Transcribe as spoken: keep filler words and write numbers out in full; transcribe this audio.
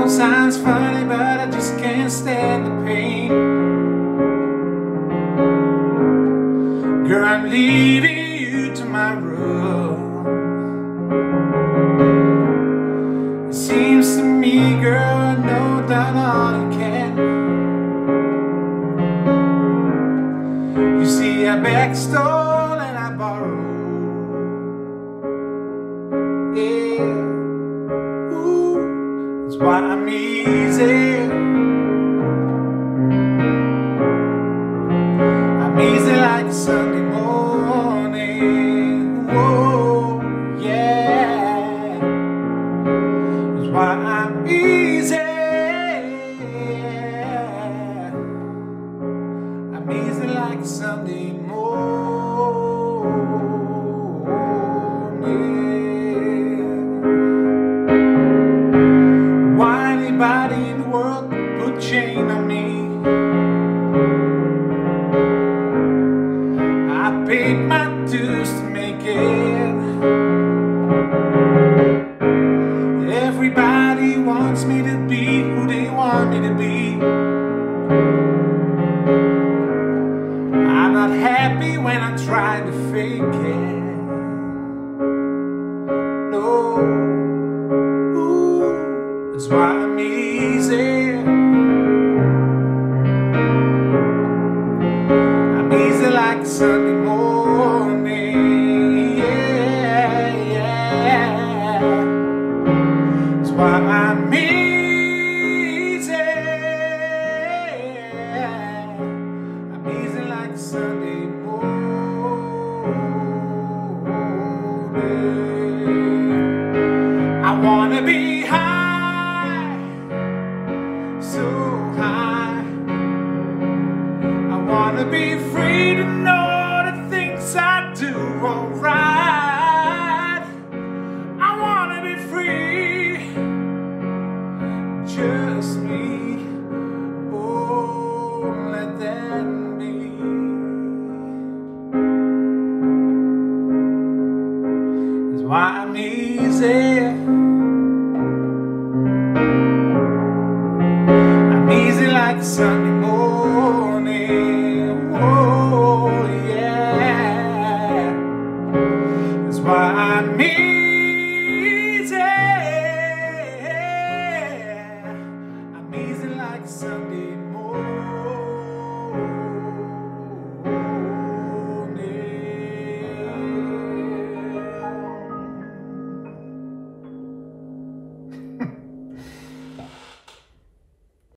it sounds funny, but I just can't stand the pain. Girl, I'm leaving you tomorrow. It seems to me, girl, I know that all you can. You see, I beg, stole, and I borrow. Yeah, ooh, that's why I'm easy. I'm easy like a Sunday morning. Whoa, yeah, that's why I'm easy. I'm easy like a Sunday morning. Why anybody in the world put a chain on me? I paid my dues to make it. Everybody wants me to be who they want me to be. I'm not happy when I try to fake it. No, ooh, that's why I'm easy. I'm easy like a Sunday morning. Yeah, yeah, that's why I'm easy. I'm easy like a Sunday morning. I wanna be high, so high. I wanna be free to know the things I do alright. I wanna be free, just me. Oh, let that be. That's why I'm easy. I'm easy like a Sunday morning. Oh, yeah, that's why I'm easy. I'm easy like a Sunday morning.